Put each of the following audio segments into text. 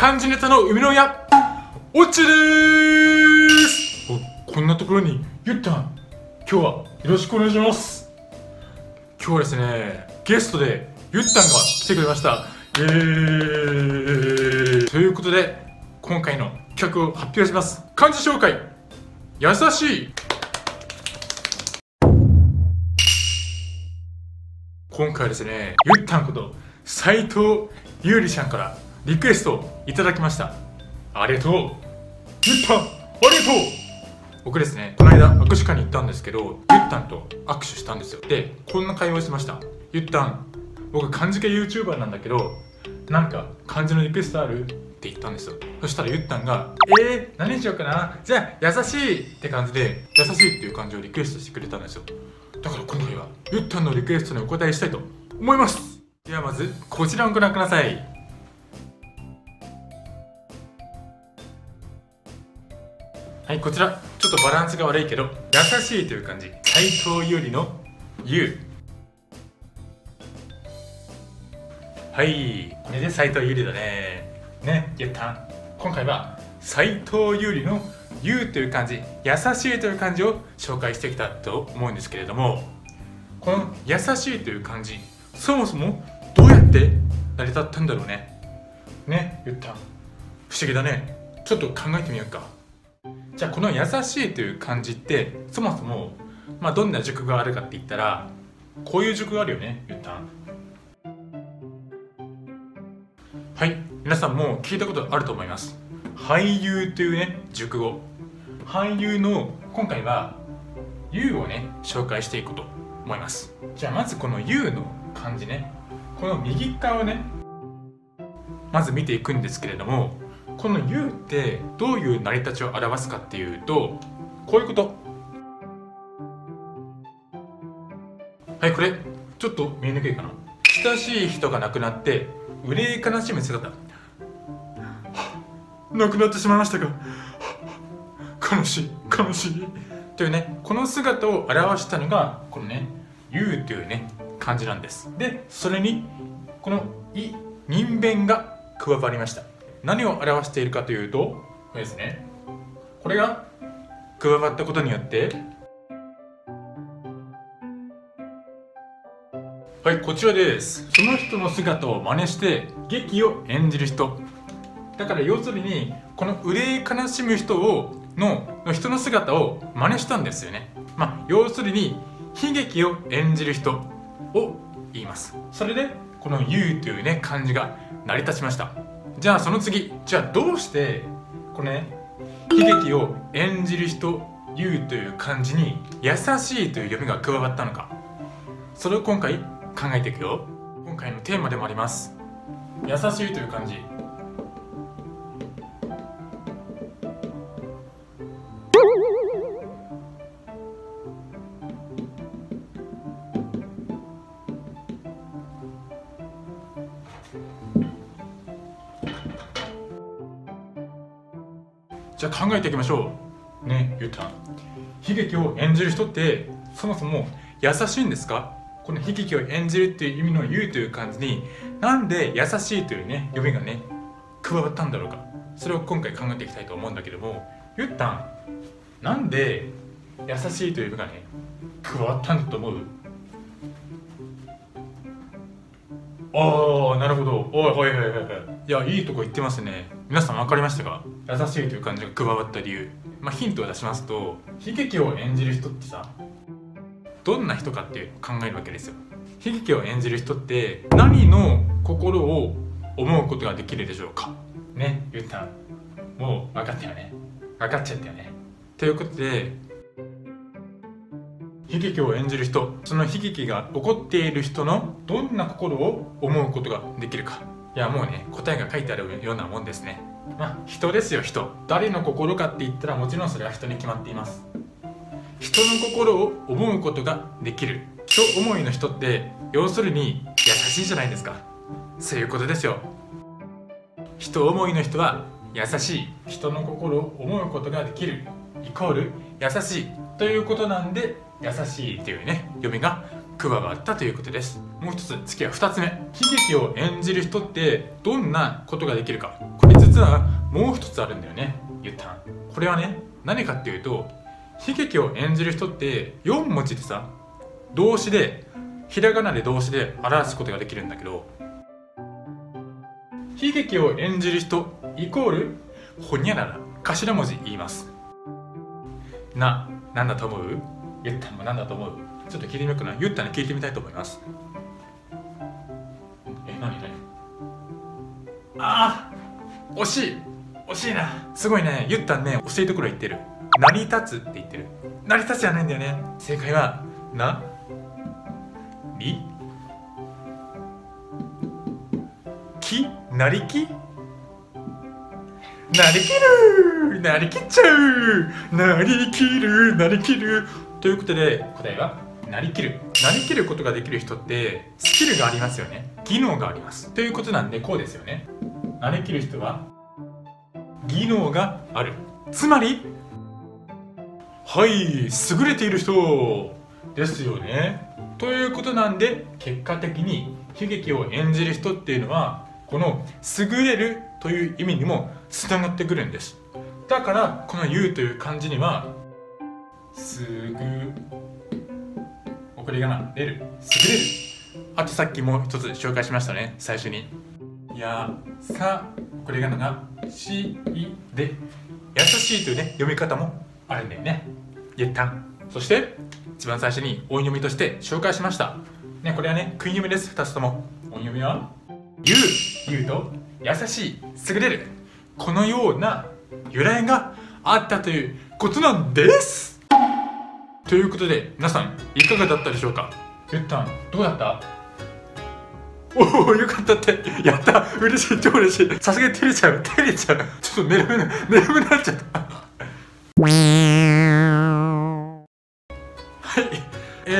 漢字ネタの生みの親、オッチでーす。こんなところにゆったん、今日はよろしくお願いします。今日はですね、ゲストでゆったんが来てくれました。ということで今回の企画を発表します。漢字紹介、優しい。今回はですね、ゆったんこと斉藤優里ちゃんからリクエストをいただきました。ありがとうゆったん、ありがとう。僕ですね、この間握手会に行ったんですけど、ゆったんと握手したんですよ。で、こんな会話をしました。ゆったん、僕漢字系 YouTuber なんだけど、なんか漢字のリクエストあるって言ったんですよ。そしたらゆったんが何にしようかな、じゃあ優しいって感じで、優しいっていう漢字をリクエストしてくれたんですよ。だから今回はゆったんのリクエストにお答えしたいと思います。ではまずこちらをご覧ください。はい、こちらちょっとバランスが悪いけど、優しいという漢字、斉藤優里の優。はい、これで斉藤優里だね。ね、ゆったん、今回は斉藤優里の優という漢字、優しいという漢字を紹介してきたと思うんですけれども、この優しいという漢字、そもそもどうやって成り立ったんだろうね。ね、ゆったん、不思議だね。ちょっと考えてみようか。じゃあこの優しいという漢字ってそもそもどんな熟語があるかって言ったら、こういう熟語があるよね、ゆったん。はい、皆さんも聞いたことあると思います。俳優というね、熟語。俳優の今回は優をね、紹介していこうと思います。じゃあまずこの優の漢字ね、この右側をね、まず見ていくんですけれども、この優ってどういう成り立ちを表すかっていうと、こういうこと。はい、これちょっと見えにくいかな。親しい人が亡くなって憂い悲しむ姿。亡くなってしまいましたが、悲しい悲しいというね、この姿を表したのがこのね、優というね、漢字なんです。で、それにこの人弁が加わりました。何を表しているかというと、これですね、これが加わったことによって、はい、こちらです。その人の姿を真似して劇を演じる人。だから要するにこの憂い悲しむ人の人の姿を真似したんですよね。要するに悲劇を演じる人を言います。それでこの優というね、漢字が成り立ちました。じゃあその次、じゃあどうしてこのね、悲劇を演じる人優という漢字に優しいという読みが加わったのか、それを今回考えていくよ。今回のテーマでもあります、優しいという漢字。じゃあ考えていきましょうね。ゆうたん、悲劇を演じる人ってそもそも優しいんですか？この悲劇を演じるっていう意味の優という漢字になんで優しいというね、読みがね、加わったんだろうか。それを今回考えていきたいと思うんだけども、ゆったん、なんで優しいという意味がね、加わったんだと思う？ああ、なるほど。はいはいはいはい。いや、いいとこ言ってますね。皆さん分かりましたか？優しいという漢字が加わった理由。ヒントを出しますと、悲劇を演じる人ってさ、どんな人かって考えるわけですよ。悲劇を演じる人って何の心を思うことができるでしょうかね。ゆったん、もう分かったよね。分かっちゃったよね。ということで、悲劇を演じる人、その悲劇が起こっている人のどんな心を思うことができるか。いや、もうね、答えが書いてあるようなもんですね。人ですよ、人。誰の心かって言ったら、もちろんそれは人に決まっています。人の心を思うことができる人思いの人って、要するに優しいじゃないですか。そういうことですよ。人思いの人は優しい、人の心を思うことができるイコール優しいということなんで、優しいっていうね、読みが加わったということです。もう一つ、次は2つ目。悲劇を演じる人ってどんなことができるか。これ実はもう一つあるんだよね、言ったん。これはね、何かっていうと、悲劇を演じる人って4文字でさ、動詞で、ひらがなで動詞で表すことができるんだけど、悲劇を演じる人イコールほにゃらら、頭文字言います。なんだと思う？言ったのもなんだと思う？ちょっと聞いてみようかな。言ったの聞いてみたいと思います。何惜しいな。すごいね。言ったんね、惜しいところ言ってる。成り立つって言ってる。成り立つじゃないんだよね。正解はなりきなりきなりきるなりきっちゃうなりきるなりきるということで、答えはなりきる。なりきることができる人ってスキルがありますよね。技能がありますということなんで、こうですよね。なりきる人は技能がある、つまり優れている人ですよね。ということなんで、結果的に悲劇を演じる人っていうのはこの優れるという意味にもつながってくるんです。だからこの優という漢字にはこれがな、れる、優れる。あとさっきもう一つ紹介しましたね、最初に。これがながしいで、優しいというね、読み方もあるんだよね。言ったん。そして一番最初に音読みとして紹介しましたね。これはね、訓読みです。2つとも音読みは言うと優しい、優れる、このような由来があったということなんです。ということで、皆さんいかがだったでしょうか。ゆったん、どうだった？おお、よかったって。やった、嬉しい、超嬉しい。さすがに照れちゃう。ちょっと眠くなっちゃったはい、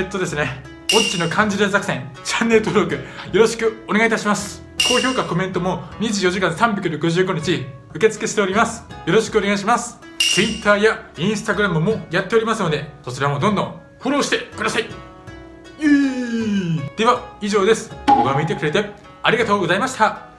ですね、オッチの漢字連作戦、チャンネル登録よろしくお願いいたします。高評価、コメントも24時間365日受付しております。よろしくお願いします。Twitter や Instagram もやっておりますので、そちらもどんどんフォローしてください。では以上です。動画を見てくれてありがとうございました。